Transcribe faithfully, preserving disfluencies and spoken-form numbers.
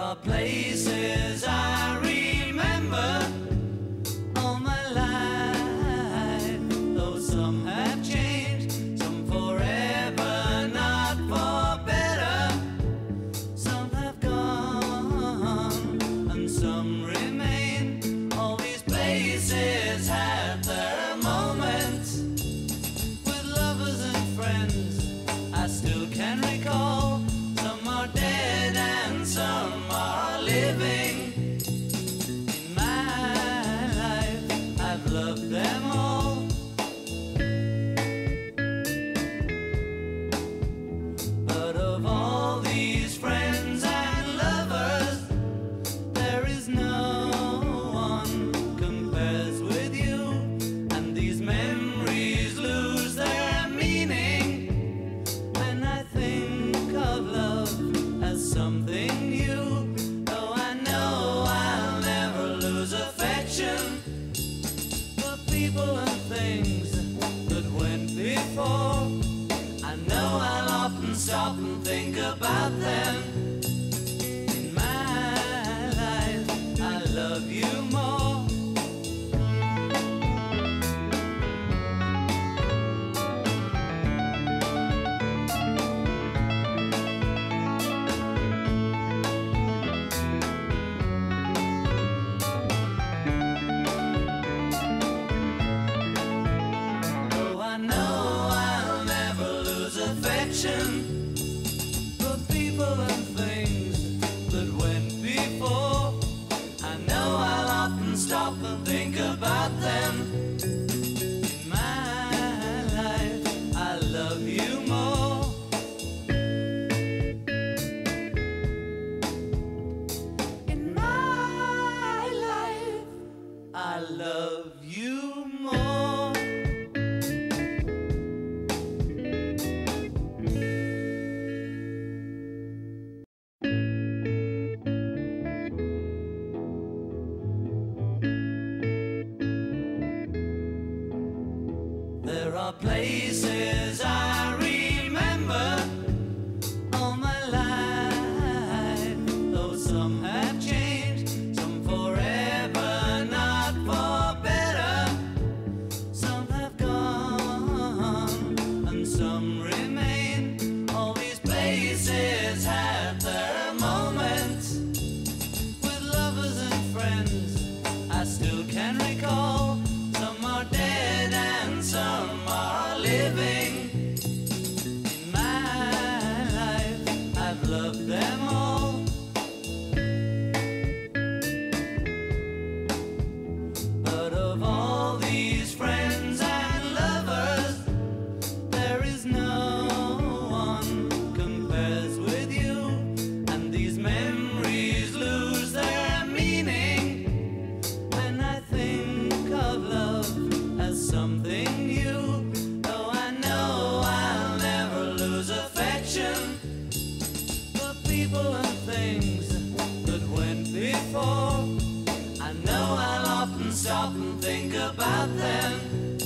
are places I remember all my life, though some have changed, some forever, not for better. Some have gone and some remain. All these places have their moments. With lovers and friends I still can recall. Some are dead and some are living. In my life I've loved them all. But of all these friends and lovers, there is no one compares with you. And these memories lose their meaning when I think of love as something new. Though I know I'll never lose affection for people and things that went before. I know I'll often stop and think about them. In my life I love you more. For people and things that went before, I know I'll often stop and think about them. In my life I love you more. In my life I love you more. There are places I remember all my life, though some have changed, some forever, not for better. Some have gone and some remain. All these places have their moments. With lovers and friends I still can recall. Some are dead and some are living. In my life I've loved them all. But of all these friends and lovers, there is no one compares with you. And these memories lose their meaning when I think of love as something new. Though I know I'll never lose affection for people and things that went before. I know I'll often stop and think about them.